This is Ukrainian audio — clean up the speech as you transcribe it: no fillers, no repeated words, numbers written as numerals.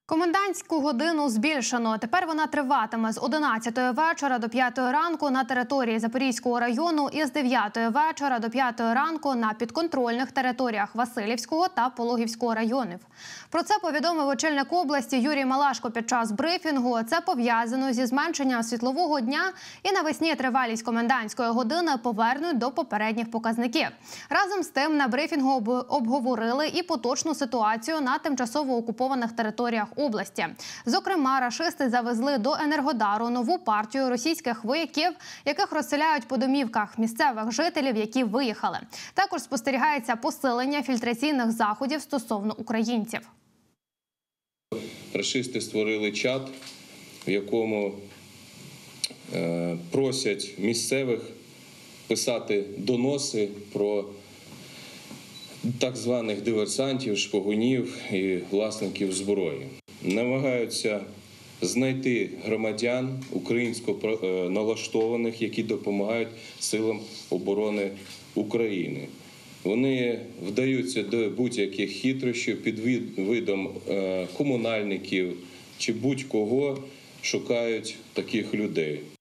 Комендантську годину збільшено. Тепер вона триватиме з 11-ї вечора до 5-ї ранку на території Запорізького району і з 9-ї вечора до 5-ї ранку на підконтрольних територіях Василівського та Пологівського районів. Про це повідомив очільник області Юрій Малашко під час брифінгу. Це пов'язано зі зменшенням світлового дня і навесні тривалість комендантської години повернуть до попередніх показників. Разом з тим на брифінгу обговорили і поточну ситуацію на тимчасово окупованих територіях області. Зокрема, рашисти завезли до Енергодару нову партію російських вояків, яких розселяють по домівках місцевих жителів, які виїхали. Також спостерігається посилення фільтраційних заходів стосовно українців. Рашисти створили чат, в якому просять місцевих писати доноси про так званих диверсантів, шпигунів і власників зброї. Намагаються знайти громадян українсько налаштованих, які допомагають силам оборони України. Вони вдаються до будь-яких хитрощів під видом комунальників чи будь-кого шукають таких людей.